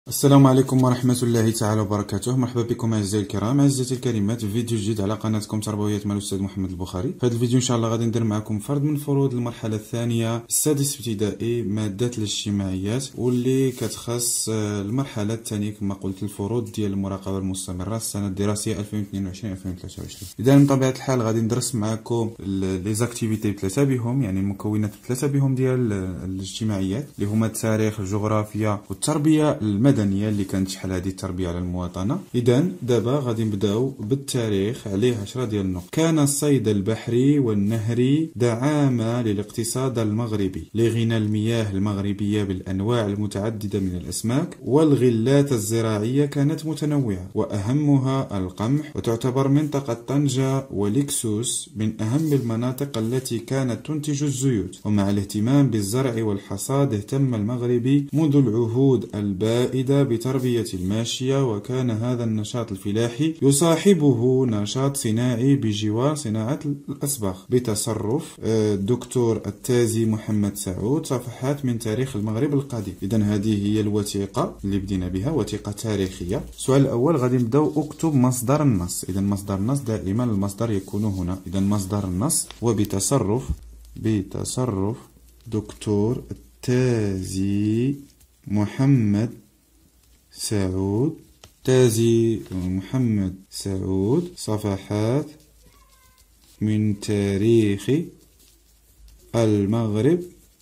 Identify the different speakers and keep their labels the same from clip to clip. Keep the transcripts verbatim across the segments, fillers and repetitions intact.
Speaker 1: السلام عليكم ورحمة الله تعالى وبركاته. مرحبا بكم أعزائي الكرام، أعزائي الكريمات، في فيديو جديد على قناتكم تربويات مع الأستاذ محمد البخاري. في هذا الفيديو إن شاء الله غادي ندير معكم فرد من فروض المرحلة الثانية السادس ابتدائي مادة الاجتماعيات، واللي كتخص المرحلة الثانية كما قلت الفروض ديال المراقبة المستمرة السنة الدراسية ألفين واثنين وعشرين ألفين وثلاثة وعشرين. إذا بطبيعة الحال غادي ندرس معكم لي زاكتيفيتي بثلاثة بهم، يعني المكونات بثلاثة بهم ديال الاجتماعيات اللي هما التاريخ، الجغرافيا والتربية المدنية اللي كانت شحال هذه التربيه على المواطنه. اذا دابا غادي نبداو بالتاريخ، عليه عشرة ديال النقط. كان الصيد البحري والنهري دعامة للاقتصاد المغربي لغنى المياه المغربيه بالانواع المتعدده من الاسماك، والغلات الزراعيه كانت متنوعه واهمها القمح، وتعتبر منطقه طنجة ولكسوس من اهم المناطق التي كانت تنتج الزيوت. ومع الاهتمام بالزرع والحصاد اهتم المغربي منذ العهود البائده بتربية الماشية، وكان هذا النشاط الفلاحي يصاحبه نشاط صناعي بجوار صناعة الأصباغ بتصرف الدكتور التازي محمد سعود. صفحات من تاريخ المغرب القديم. إذا هذه هي الوثيقة اللي بدينا بها، وثيقة تاريخية. السؤال الأول غادي نبداو اكتب مصدر النص. إذا مصدر النص دائما المصدر يكون هنا. إذا مصدر النص وبتصرف بتصرف دكتور التازي محمد سعود تازي محمد سعود. صفحات من تاريخ المغرب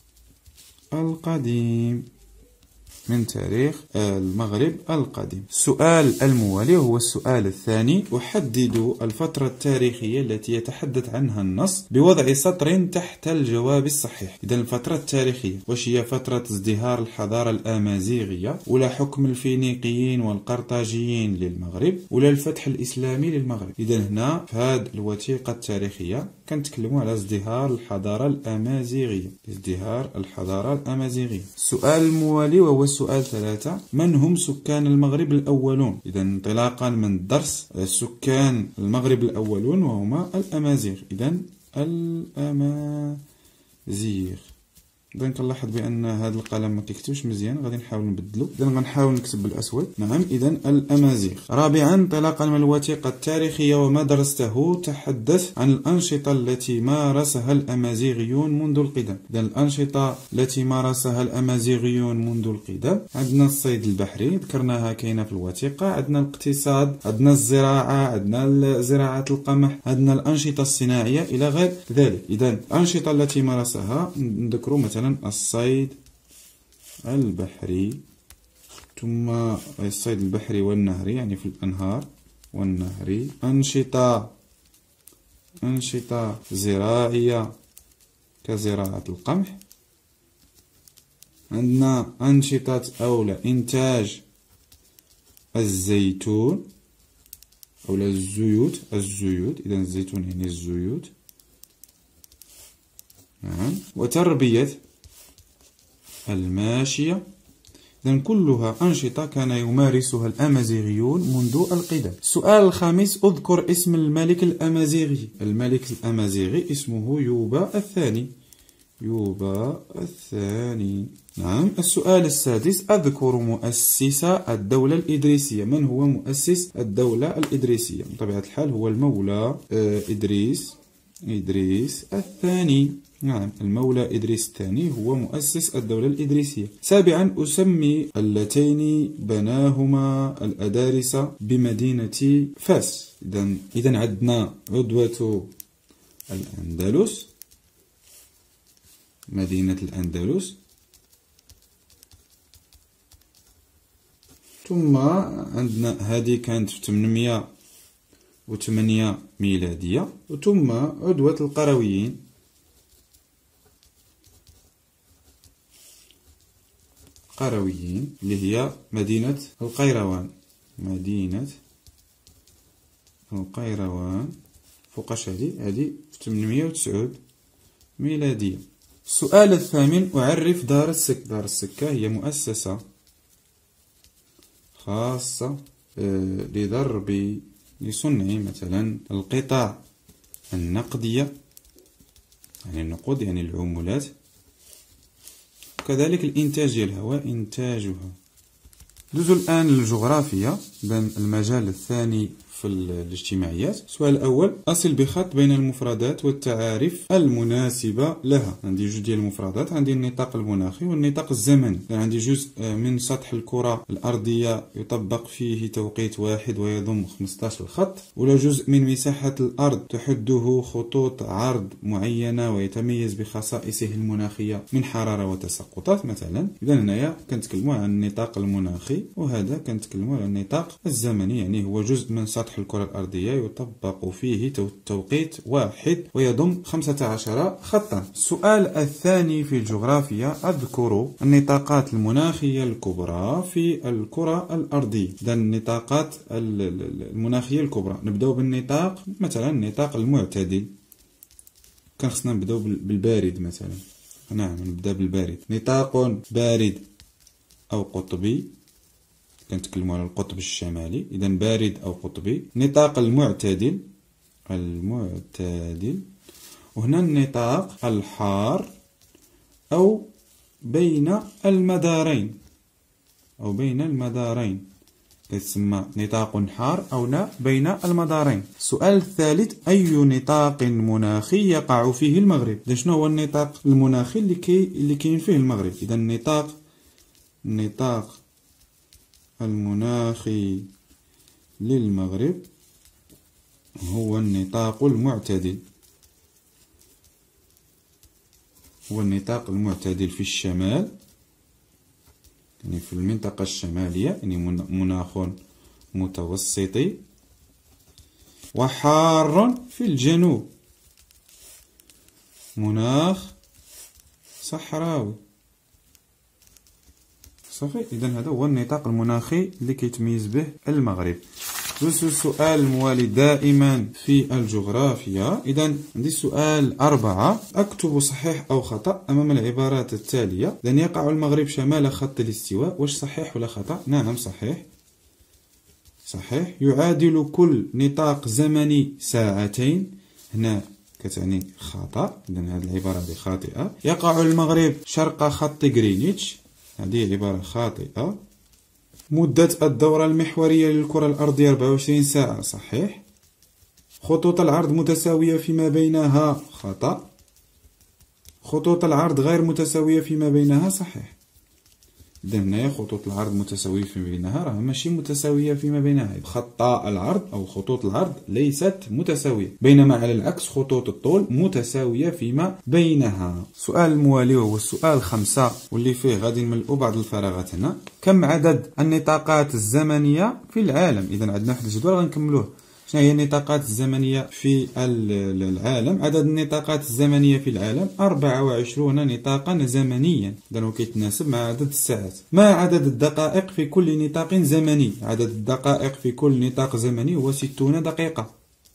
Speaker 1: القديم من تاريخ المغرب القديم. السؤال الموالي هو السؤال الثاني. أحدد الفترة التاريخية التي يتحدث عنها النص بوضع سطر تحت الجواب الصحيح. إذا الفترة التاريخية واش هي؟ فترة ازدهار الحضارة الأمازيغية، ولا حكم الفينيقيين والقرطاجيين للمغرب، ولا الفتح الإسلامي للمغرب؟ إذا هنا في هذه الوثيقة التاريخية كنتكلموا على ازدهار الحضارة الأمازيغية، ازدهار الحضارة الأمازيغية. السؤال الموالي وهو السؤال ثلاثة. من هم سكان المغرب الأولون؟ إذا انطلاقا من الدرس، سكان المغرب الأولون وهما الأمازيغ. إذا الأمازيغ. إذا كنلاحظ بأن هذا القلم ما كيكتبش مزيان، غادي نحاول نبدلو. إذا غنحاول نكتب بالأسود. نعم، إذا الأمازيغ. رابعا، انطلاقا من الوثيقة التاريخية وما درسته، تحدث عن الأنشطة التي مارسها الأمازيغيون منذ القدم. إذا الأنشطة التي مارسها الأمازيغيون منذ القدم، عندنا الصيد البحري ذكرناها كاينة في الوثيقة، عندنا الاقتصاد، عندنا الزراعة، عندنا زراعة القمح، عندنا الأنشطة الصناعية إلى غير ذلك. إذا الأنشطة التي مارسها نذكر مثلا الصيد البحري، ثم الصيد البحري والنهري يعني في الأنهار والنهري. أنشطة أنشطة زراعية كزراعة القمح. عندنا أنشطة أولى إنتاج الزيتون أو الزيوت الزيوت إذا الزيتون يعني الزيوت. نعم. وتربية الماشية. إذا كلها أنشطة كان يمارسها الأمازيغيون منذ القدم. السؤال الخامس. أذكر اسم الملك الأمازيغي. الملك الأمازيغي اسمه يوبا الثاني. يوبا الثاني. نعم. السؤال السادس. أذكر مؤسس الدولة الإدريسية. من هو مؤسس الدولة الإدريسية؟ بطبيعة الحال هو المولى إدريس إدريس الثاني. نعم، المولى إدريس الثاني هو مؤسس الدولة الإدريسية. سابعا. أسمي اللتين بناهما الأدارسة بمدينة فاس. إذا إذا عندنا عدوة الأندلس، مدينة الأندلس، ثم عندنا هذه كانت في ثمانمائة وثمانية ميلادية، ثم عدوة القرويين قرويين اللي هي مدينة القيروان. مدينة القيروان فوقاش هذه هذه في ثمانمائة وتسعة ميلادية. السؤال الثامن. أعرف دار السك. دار السكة هي مؤسسة خاصة لضرب لصنع مثلا القطع النقدية، يعني النقود يعني العملات، وكذلك الإنتاج ديالها وإنتاجها ندوزو الآن للجغرافيا، إذن المجال الثاني في الاجتماعيات. السؤال الأول: أصل بخط بين المفردات والتعاريف المناسبة لها. عندي جوج ديال المفردات، عندي النطاق المناخي والنطاق الزمني. يعني عندي جزء من سطح الكرة الأرضية يطبق فيه توقيت واحد ويضم خمسطاش خط، ولا جزء من مساحة الأرض تحده خطوط عرض معينة ويتميز بخصائصه المناخية من حرارة وتساقطات مثلا. إذا هنايا كنتكلموا عن النطاق المناخي، وهذا كنتكلموا عن النطاق الزمني، يعني هو جزء من سطح الكرة الأرضية يطبق فيه توقيت واحد ويضم خمسة عشر خطا. السؤال الثاني في الجغرافيا: أذكر النطاقات المناخية الكبرى في الكرة الأرضية. إذا النطاقات المناخية الكبرى، نبداو بالنطاق مثلا النطاق المعتدل. كان خصنا نبداو بالبارد مثلا. نعم، نبدا بالبارد. نطاق بارد أو قطبي، كنتكلموا على القطب الشمالي، إذا بارد أو قطبي. نطاق المعتدل المعتدل وهنا النطاق الحار أو بين المدارين أو بين المدارين يتسمى نطاق حار أو لا بين المدارين. السؤال الثالث: أي نطاق مناخي يقع فيه المغرب؟ إذا شنو هو النطاق المناخي اللي كي اللي كاين فيه المغرب؟ إذا النطاق النطاق المناخي للمغرب هو النطاق المعتدل، هو النطاق المعتدل في الشمال، يعني في المنطقة الشمالية، يعني مناخ متوسطي، وحار في الجنوب، مناخ صحراوي. صافي. إذا هذا هو النطاق المناخي اللي كيتميز به المغرب. نفس السؤال الموالي دائما في الجغرافيا. إذا عندي السؤال أربعة: أكتب صحيح أو خطأ أمام العبارات التالية. إذا يقع المغرب شمال خط الاستواء. واش صحيح ولا خطأ؟ نعم صحيح، صحيح. يعادل كل نطاق زمني ساعتين. هنا كتعني خطأ، إذا هذه العبارة هذه خاطئة. يقع المغرب شرق خط غرينتش، هذه عبارة خاطئة. مدة الدورة المحورية للكرة الأرضية أربعة وعشرين ساعة، صحيح. خطوط العرض متساوية فيما بينها، خطأ. خطوط العرض غير متساوية فيما بينها، صحيح. إذا هنايا خطوط العرض متساوية فيما بينها راه ماشي متساوية فيما بينها. خطا العرض أو خطوط العرض ليست متساوية، بينما على العكس خطوط الطول متساوية فيما بينها. السؤال الموالي هو السؤال خمسة، واللي فيه غادي نملؤ بعض الفراغات هنا. كم عدد النطاقات الزمنية في العالم؟ إذا عندنا واحد الجدول غنكملوه. شنو هي النطاقات الزمنية في العالم؟ عدد النطاقات الزمنية في العالم أربعة وعشرين نطاقا زمنيا، إذا هو كيتناسب مع عدد الساعات. ما عدد الدقائق في كل نطاق زمني؟ عدد الدقائق في كل نطاق زمني هو ستون دقيقة.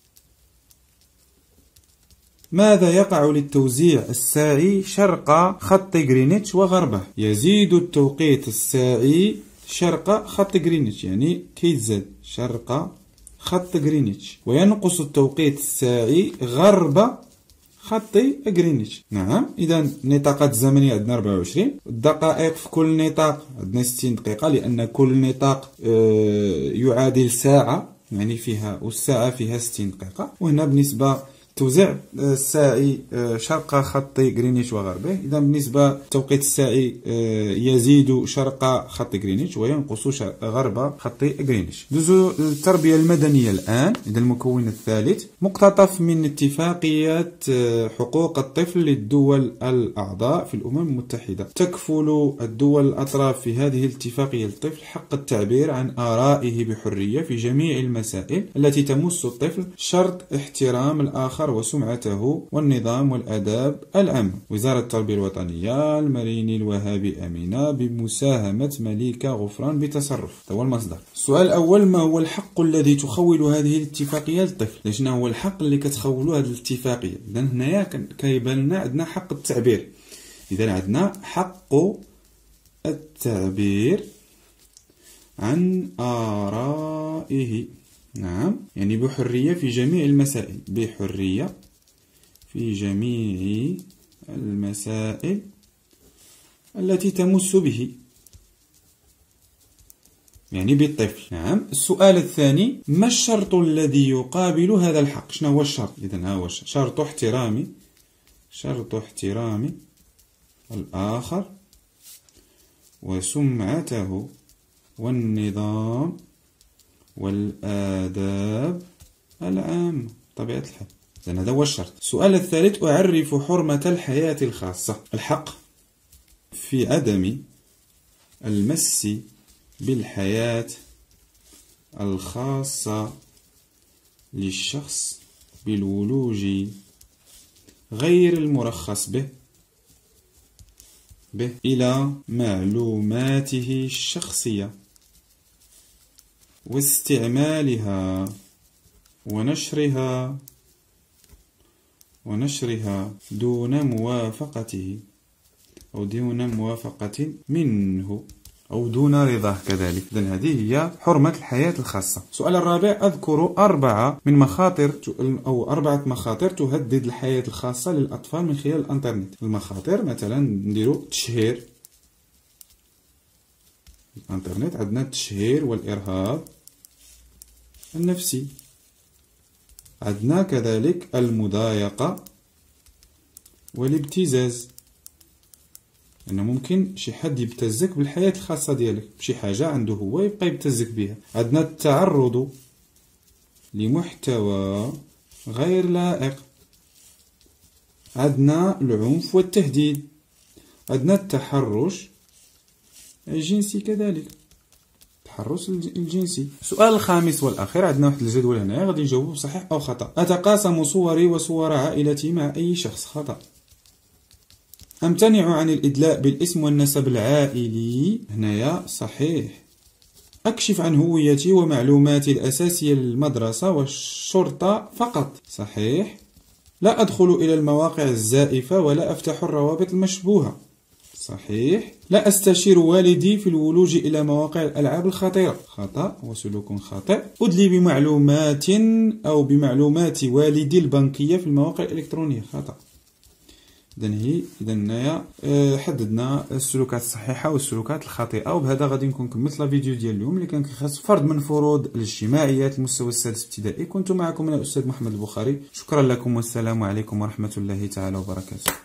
Speaker 1: ماذا يقع للتوزيع الساعي شرق خط غرينتش وغربه؟ يزيد التوقيت الساعي شرق خط غرينتش، يعني كيتزاد شرق خط غرينتش، وينقص التوقيت الساعي غرب خط غرينتش. نعم. إذا النطاقات الزمنية عندنا أربعة وعشرين، الدقائق في كل نطاق عندنا ستين دقيقة، لأن كل نطاق يعادل ساعة، يعني فيها والساعة فيها ستين دقيقة. وهنا بالنسبة توزيع الساعي شرق خط غرينتش وغربه، إذا بالنسبة التوقيت الساعي يزيد شرق خط غرينتش وينقص غرب خط غرينتش. دوزو التربية المدنية الآن. إذا المكون الثالث: مقتطف من اتفاقية حقوق الطفل للدول الأعضاء في الأمم المتحدة. تكفل الدول الأطراف في هذه الاتفاقية للطفل حق التعبير عن آرائه بحرية في جميع المسائل التي تمس الطفل، شرط احترام الآخر وسمعته والنظام والآداب العامة. وزارة التربية الوطنية المريني الوهابي أمينة بمساهمة مليكة غفران بتصرف. هذا هو المصدر. السؤال الأول: ما هو الحق الذي تخول هذه الاتفاقية للطفل؟ شنو هو الحق اللي كتخولو هذه الاتفاقية؟ إذا هنايا كيبان لنا عندنا حق التعبير. إذا عندنا حق التعبير عن آرائه، نعم، يعني بحرية في جميع المسائل، بحرية في جميع المسائل التي تمس به. يعني بالطفل. نعم. السؤال الثاني: ما الشرط الذي يقابل هذا الحق؟ شنو هو الشرط؟ إذن ها هو الشرط: شرط احترام شرط احترام الآخر وسمعته والنظام والآداب العامة. طبيعة الحال. إذن هذا هو الشرط. السؤال الثالث: أعرف حرمة الحياة الخاصة. الحق في عدم المس بالحياة الخاصة للشخص بالولوج غير المرخص به به إلى معلوماته الشخصية واستعمالها ونشرها ونشرها دون موافقته أو دون موافقة منه أو دون رضاه كذلك. إذن هذه هي حرمة الحياة الخاصة. السؤال الرابع: أذكر أربعة من مخاطر أو أربعة مخاطر تهدد الحياة الخاصة للأطفال من خلال الإنترنت. المخاطر مثلا نديرو التشهير. الإنترنت عندنا التشهير والإرهاب النفسي، عندنا كذلك المضايقة والابتزاز، أنه ممكن شي حد يبتزك بالحياة الخاصة ديالك بشي حاجة عنده هو يبقى يبتزك بها. عندنا التعرض لمحتوى غير لائق، عندنا العنف والتهديد، عندنا التحرش الجنسي كذلك، التحرش الجنسي. السؤال الخامس والأخير: عندنا واحد الجدول هنا غادي نجاوبو بصحيح أو خطأ. أتقاسم صوري وصور عائلتي مع أي شخص؟ خطأ. أمتنع عن الإدلاء بالاسم والنسب العائلي. هنايا صحيح. أكشف عن هويتي ومعلوماتي الأساسية للمدرسة والشرطة فقط. صحيح. لا أدخل إلى المواقع الزائفة ولا أفتح الروابط المشبوهة. صحيح. لا أستشير والدي في الولوج إلى مواقع الألعاب الخطيرة. خطأ وسلوك خاطئ. أدلي بمعلومات أو بمعلومات والدي البنكية في المواقع الإلكترونية. خطأ. إذن هي إذن هنايا حددنا السلوكات الصحيحة والسلوكات الخاطئة. وبهذا غادي نكون كملت لا فيديو ديال اليوم اللي كان كيخص فرد من فروض الاجتماعيات المستوى السادس ابتدائي. كنت معكم أنا الأستاذ محمد البخاري. شكرا لكم والسلام عليكم ورحمة الله تعالى وبركاته.